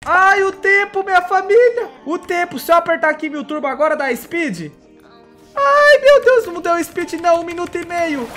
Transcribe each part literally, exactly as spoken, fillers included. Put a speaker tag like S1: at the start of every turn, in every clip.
S1: Ai, o tempo, minha família. O tempo. Se eu apertar aqui mil turbo agora, dá speed? Ai, meu Deus, não deu speed não. Um minuto e meio.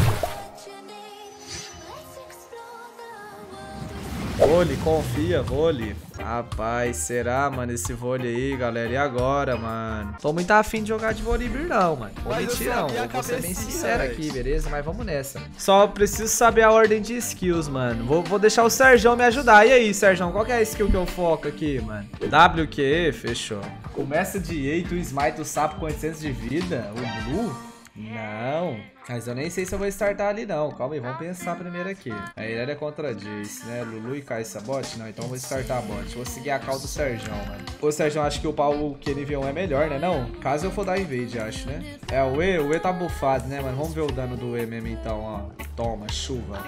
S1: Vôlei, confia, vôlei. Rapaz, será, mano, esse vôlei aí, galera? E agora, mano? Tô muito afim de jogar de vôlei não, mano. Vou mentir, não. Eu vou ser bem sincero aqui, beleza? Mas vamos nessa. Só preciso saber a ordem de skills, mano. Vou, vou deixar o Serjão me ajudar. E aí, Serjão, qual que é a skill que eu foco aqui, mano? W Q? Fechou. Começa de eito, smite o sapo com oitocentos de vida? O Blue? Não, mas eu nem sei se eu vou startar ali não. Calma aí, vamos pensar primeiro aqui. A Irelia é contra Jace, né? Lulu e Kai'Sa bot? Não, então eu vou startar a bot. Vou seguir a call do Serjão, mano. Ô, Serjão, acho que o pau que nível um é melhor, né? Não? Caso eu for dar invade, acho, né? É, o E, o E tá buffado, né, mano? Vamos ver o dano do E mesmo, então, ó. Toma, chuva.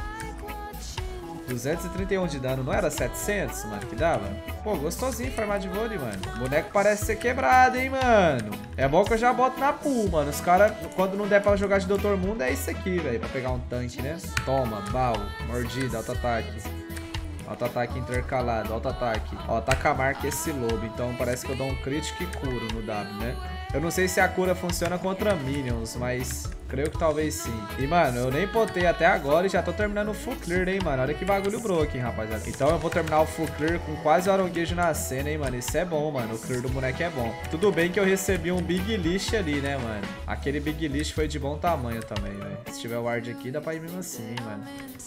S1: duzentos e trinta e um de dano, não era setecentos, mano, que dava? Pô, gostosinho farmar de vôlei, mano. O boneco parece ser quebrado, hein, mano. É bom que eu já boto na pool, mano. Os caras, quando não der pra jogar de doutor Mundo, é isso aqui, velho. Pra pegar um tanque, né? Toma, bal, mordida, auto-ataque. Auto-ataque intercalado, auto-ataque. Ó, tá com a marca esse lobo, então parece que eu dou um crítico e curo no W, né? Eu não sei se a cura funciona contra minions, mas creio que talvez sim. E, mano, eu nem potei até agora e já tô terminando o full clear, hein, mano. Olha que bagulho broken, rapaziada. Então eu vou terminar o full clear com quase o aronguejo na cena, hein, mano. Isso é bom, mano. O clear do boneco é bom. Tudo bem que eu recebi um big list ali, né, mano. Aquele big list foi de bom tamanho também, velho. Se tiver ward aqui, dá pra ir mesmo assim, hein, mano.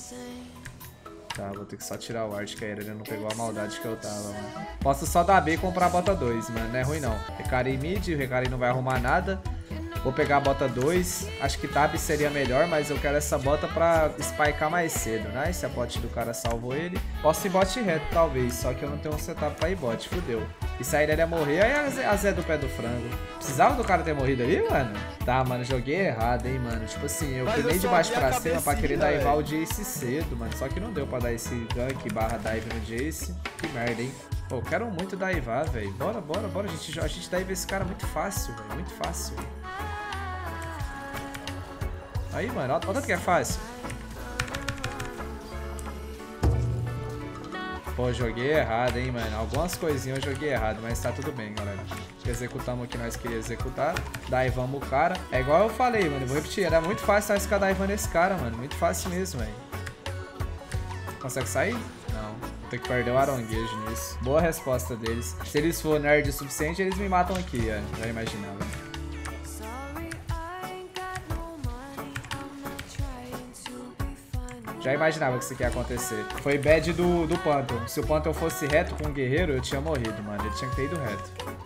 S1: Tá, vou ter que só tirar o ward, que a Irelia não pegou a maldade que eu tava, mano. Posso só dar B e comprar a bota dois, mano. Não é ruim, não. Recarei mid, o Recarei não vai arrumar nada. Vou pegar a bota dois. Acho que Tab seria melhor, mas eu quero essa bota pra spikear mais cedo, né? Se a bot do cara salvou ele. Posso ir bot reto, talvez. Só que eu não tenho um setup pra ir bot. Fudeu. E se a Irelia morrer, aí a Zé, a Zé do pé do frango. Precisava do cara ter morrido ali, mano? Tá, mano. Joguei errado, hein, mano. Tipo assim, eu fui de baixo pra cima pra querer daivar o Jace cedo, mano. Só que não deu pra dar esse gank barra dive no Jace. Que merda, hein? Pô, eu quero muito daivar, velho. Bora, bora, bora. A gente, a gente daiva esse cara muito fácil, velho. Muito fácil. Aí, mano, olha o tanto que é fácil. Pô, joguei errado, hein, mano. Algumas coisinhas eu joguei errado, mas tá tudo bem, galera. Executamos o que nós queríamos executar. Daivamos o cara. É igual eu falei, mano. Eu vou repetir. Era muito fácil nós ficar daivando esse cara, mano. Muito fácil mesmo, velho. Consegue sair? Não. Vou ter que perder o aronguejo nisso. Boa resposta deles. Se eles for nerd o suficiente, eles me matam aqui, ó. Já imaginava. Já imaginava que isso aqui ia acontecer. Foi bad do, do Pantheon. Se o Pantheon fosse reto com o guerreiro, eu tinha morrido, mano. Ele tinha que ter ido reto.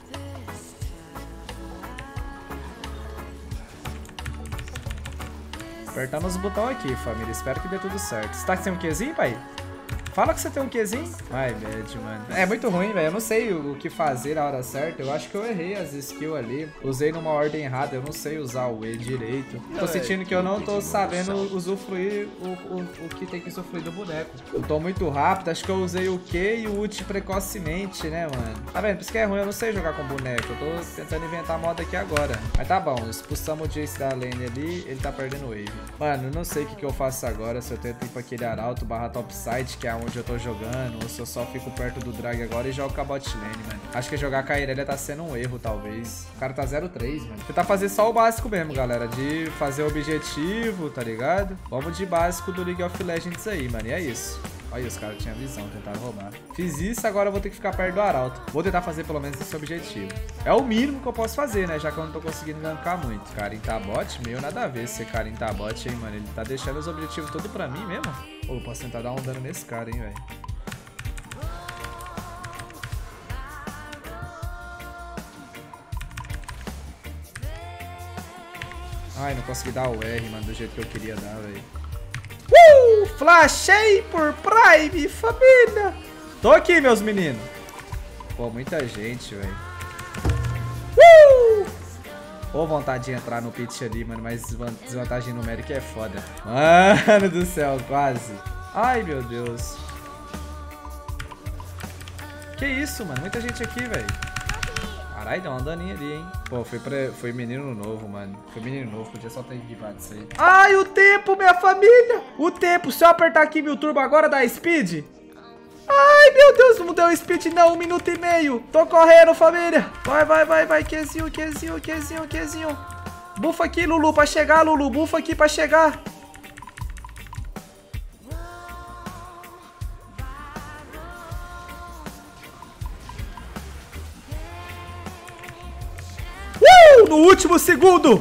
S1: Apertando os botões aqui, família. Espero que dê tudo certo. Você tá sem um Qzinho, pai? Fala que você tem um Qzinho. Ai, bad, mano. É muito ruim, velho. Eu não sei o, o que fazer na hora certa. Eu acho que eu errei as skills ali. Usei numa ordem errada. Eu não sei usar o E direito. Tô sentindo que eu não tô sabendo usufruir o, o, o que tem que usufruir do boneco. Eu tô muito rápido. Acho que eu usei o Q e o ult precocemente, né, mano? Tá vendo? Por isso que é ruim. Eu não sei jogar com boneco. Eu tô tentando inventar moda aqui agora. Mas tá bom. Expulsamos o Jace da lane ali. Ele tá perdendo wave. Mano, eu não sei o que, que eu faço agora. Se eu tento ir pra aquele arauto barra topside, que é onde eu tô jogando, ou se eu só fico perto do drag agora e jogo com a bot lane, mano. Acho que jogar com a Irelia tá sendo um erro, talvez. O cara tá zero três, mano. Tentar fazer só o básico mesmo, galera. De fazer o objetivo, tá ligado? Vamos de básico do League of Legends aí, mano. E é isso. Olha, os caras tinham visão, tentaram roubar. Fiz isso, agora eu vou ter que ficar perto do arauto. Vou tentar fazer pelo menos esse objetivo. É o mínimo que eu posso fazer, né? Já que eu não tô conseguindo gankar muito. Karin tá bot, meio nada a ver esse Karin tá bot, hein, mano. Ele tá deixando os objetivos tudo pra mim mesmo. Pô, eu posso tentar dar um dano nesse cara, hein, velho. Ai, não consegui dar o R, mano, do jeito que eu queria dar, velho. Uh! Flashei por Prime, família! Tô aqui, meus meninos. Pô, muita gente, velho. Uh! Pô, vontade de entrar no pitch ali, mano, mas desvantagem numérica é foda. Mano do céu, quase. Ai, meu Deus. Que isso, mano? Muita gente aqui, velho. Caralho, deu uma daninha ali, hein? Pô, foi, pra... foi menino novo, mano. Foi menino novo, podia só ter guivado isso aí. Ai, o tempo, minha família! O tempo, se eu apertar aqui mil turbo agora, dá speed? Ai, meu Deus, não deu speed não, um minuto e meio. Tô correndo, família. Vai, vai, vai, vai, Qzinho, Qzinho, Qzinho, Qzinho. Bufa aqui, Lulu, pra chegar, Lulu. Bufa aqui pra chegar. Uh, no último segundo.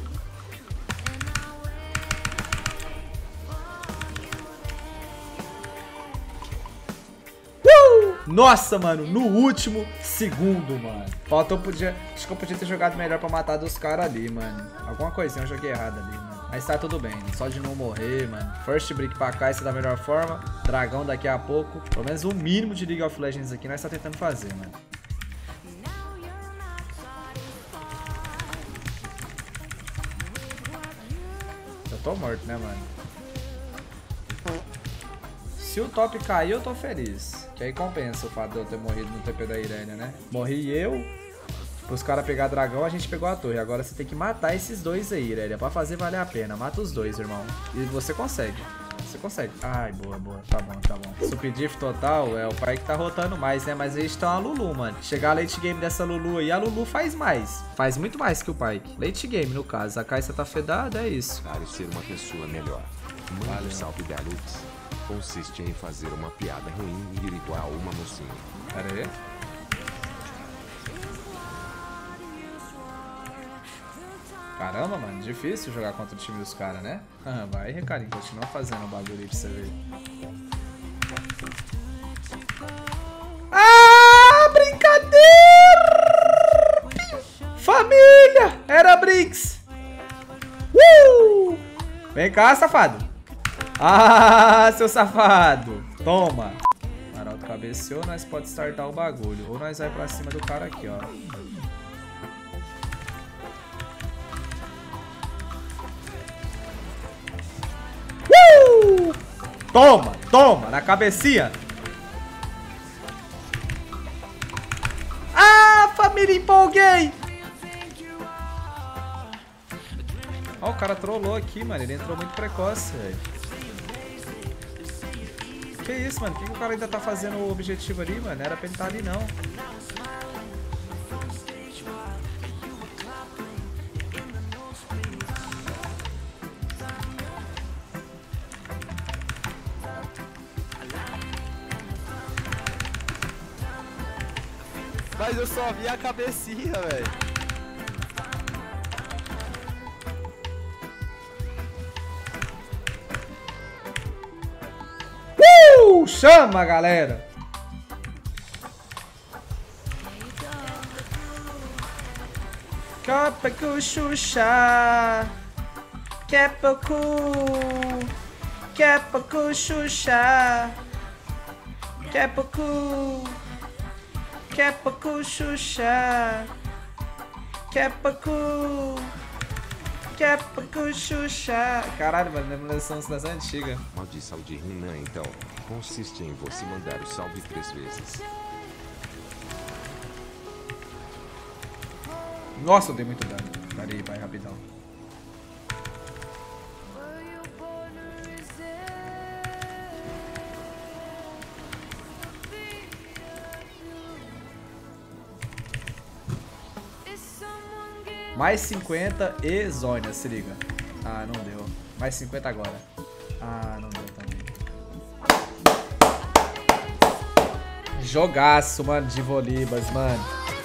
S1: Nossa, mano, no último segundo, mano. Faltou, podia... Acho que eu podia ter jogado melhor pra matar dos caras ali, mano. Alguma coisinha eu joguei errado ali, mano. Mas tá tudo bem, só de não morrer, mano. First break pra cá, isso é da melhor forma. Dragão daqui a pouco. Pelo menos o mínimo de League of Legends aqui nós tá tentando fazer, mano. Eu tô morto, né, mano? Se o top cair, eu tô feliz. Que aí compensa o fato de eu ter morrido no T P da Irelia, né? Morri eu. Os caras pegar dragão, a gente pegou a torre. Agora você tem que matar esses dois aí, Irelia. Pra fazer valer a pena. Mata os dois, irmão. E você consegue. Você consegue. Ai, boa, boa. Tá bom, tá bom. Supdiff total é o pai que tá rotando mais, né? Mas eles estão a Lulu, mano. Chegar a late game dessa Lulu aí, a Lulu faz mais. Faz muito mais que o Pyke. Late game, no caso. A Kai'Sa tá fedada, é isso.
S2: Parecer uma pessoa melhor. Manda um salve da Lux. Consiste em fazer uma piada ruim e ir igual uma mocinha.
S1: Pera aí. Caramba, mano, difícil jogar contra o time dos caras, né? Ah, vai, Ricarinho, continua fazendo o bagulho aí pra você ver. Ah, brincadeira! Família! Era Brinks! Uh! Vem cá, safado! Ah, seu safado! Toma! Arauto cabeceou, nós pode startar o bagulho. Ou nós vai pra cima do cara aqui, ó. Uh! Toma, toma, na cabecinha. Ah, família, empolguei. Ó, o cara trollou aqui, mano. Ele entrou muito precoce, velho. Que isso, mano? Por que o cara ainda tá fazendo o objetivo ali, mano? Não era pra ele estar ali, não.
S3: Mas eu só vi a cabecinha, velho.
S1: Uh, chama, galera. Capacu Xuxa. Capacu. Capacu Xuxa. Capacu. Capacu Xuxa. Capacu. Capacu Xuxa. Caralho, mano, lembra das das antigas.
S2: Maldição de Renan, então. Consiste em você mandar o salve três vezes.
S1: Nossa, eu dei muito dano. Pera aí, vai, rapidão. Mais cinquenta e Zônia, se liga. Ah, não deu. Mais cinquenta agora. Ah, não deu também. Jogaço, mano, de Volibas, mano.